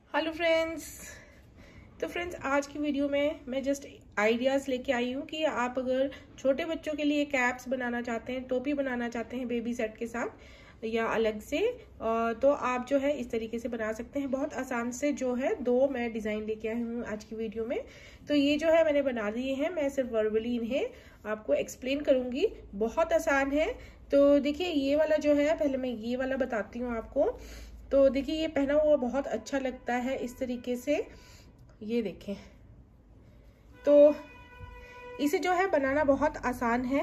Hello friends. तो friends, आज की वीडियो में मैं जस्ट आइडियाज़ लेके आई हूँ कि आप अगर छोटे बच्चों के लिए कैप्स बनाना चाहते हैं, टोपी बनाना चाहते हैं बेबी सेट के साथ या अलग से, तो आप जो है इस तरीके से बना सकते हैं। बहुत आसान से जो है दो मैं डिज़ाइन लेके आई हूँ आज की वीडियो में। तो ये जो है मैंने बना दिए हैं, मैं सिर्फ वर्बली इन्हें आपको एक्सप्लेन करूँगी। बहुत आसान है। तो देखिए, ये वाला जो है, पहले मैं ये वाला बताती हूँ आपको। तो देखिए, ये पहना हुआ बहुत अच्छा लगता है इस तरीके से, ये देखें। तो इसे जो है बनाना बहुत आसान है।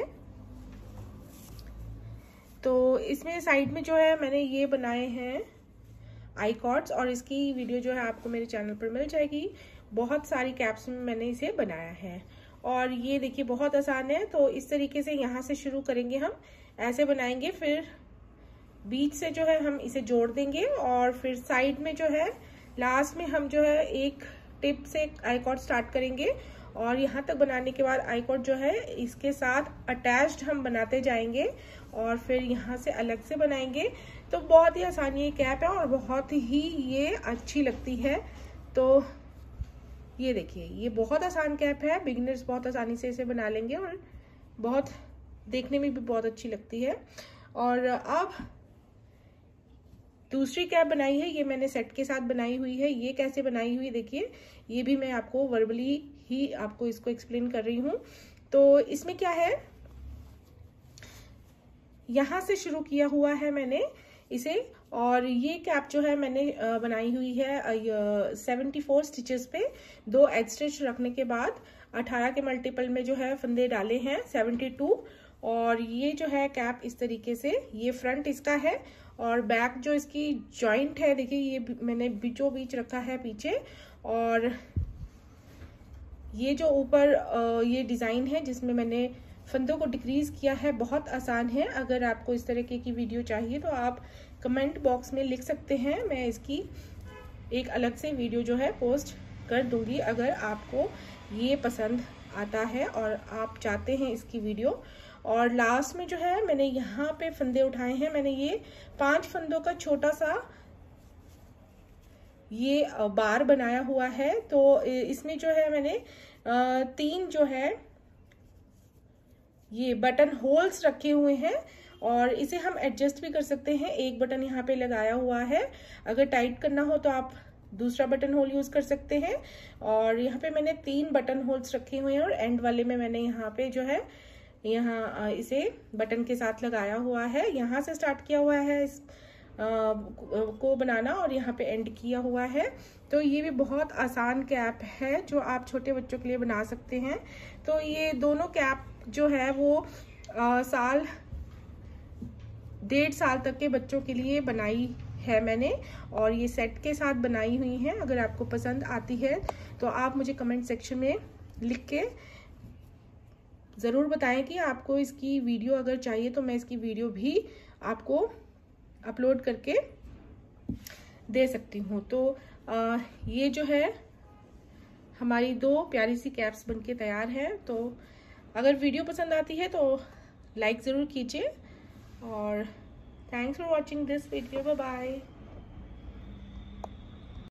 तो इसमें साइड में जो है मैंने ये बनाए हैं आई कॉर्ड्स, और इसकी वीडियो जो है आपको मेरे चैनल पर मिल जाएगी। बहुत सारी कैप्स में मैंने इसे बनाया है और ये देखिए बहुत आसान है। तो इस तरीके से यहाँ से शुरू करेंगे, हम ऐसे बनाएंगे, फिर बीच से जो है हम इसे जोड़ देंगे और फिर साइड में जो है लास्ट में हम जो है एक टिप से आई कॉर्ड स्टार्ट करेंगे और यहाँ तक बनाने के बाद आई कॉर्ड जो है इसके साथ अटैच्ड हम बनाते जाएंगे और फिर यहाँ से अलग से बनाएंगे। तो बहुत ही आसान ये कैप है और बहुत ही ये अच्छी लगती है। तो ये देखिए, ये बहुत आसान कैप है, बिगिनर्स बहुत आसानी से इसे बना लेंगे और बहुत देखने में भी बहुत अच्छी लगती है। और अब दूसरी कैप बनाई है, ये मैंने सेट के साथ बनाई हुई है। ये कैसे बनाई हुई देखिए, ये भी मैं आपको वर्बली ही आपको इसको एक्सप्लेन कर रही हूँ। तो इसमें क्या है, यहाँ से शुरू किया हुआ है मैंने इसे, और ये कैप जो है मैंने बनाई हुई है 74 स्टिचेस पे। 2 एज स्टिच रखने के बाद 18 के मल्टीपल में जो है फंदे डाले हैं 72। और ये जो है कैप इस तरीके से, ये फ्रंट इसका है और बैक जो इसकी जॉइंट है देखिए, ये मैंने बीचों बीच रखा है पीछे। और ये जो ऊपर ये डिज़ाइन है जिसमें मैंने फंदों को डिक्रीज किया है, बहुत आसान है। अगर आपको इस तरीके की वीडियो चाहिए तो आप कमेंट बॉक्स में लिख सकते हैं, मैं इसकी एक अलग से वीडियो जो है पोस्ट कर दूंगी अगर आपको ये पसंद आता है और आप चाहते हैं इसकी वीडियो। और लास्ट में जो है मैंने यहाँ पे फंदे उठाए हैं, मैंने ये 5 फंदों का छोटा सा ये बार बनाया हुआ है। तो इसमें जो है मैंने 3 जो है ये बटन होल्स रखे हुए हैं और इसे हम एडजस्ट भी कर सकते हैं। एक बटन यहाँ पे लगाया हुआ है, अगर टाइट करना हो तो आप दूसरा बटन होल यूज कर सकते हैं। और यहाँ पे मैंने 3 बटन होल्स रखे हुए हैं और एंड वाले में मैंने यहाँ पे जो है यहाँ इसे बटन के साथ लगाया हुआ है। यहाँ से स्टार्ट किया हुआ है इस को बनाना और यहाँ पे एंड किया हुआ है। तो ये भी बहुत आसान कैप है जो आप छोटे बच्चों के लिए बना सकते हैं। तो ये दोनों कैप जो है वो 1.5 साल तक के बच्चों के लिए बनाई है मैंने, और ये सेट के साथ बनाई हुई है। अगर आपको पसंद आती है तो आप मुझे कमेंट सेक्शन में लिख के ज़रूर बताएं कि आपको इसकी वीडियो अगर चाहिए तो मैं इसकी वीडियो भी आपको अपलोड करके दे सकती हूँ। तो ये जो है हमारी 2 प्यारी सी कैप्स बनके तैयार है। तो अगर वीडियो पसंद आती है तो लाइक ज़रूर कीजिए और thanks for watching this video. Bye bye.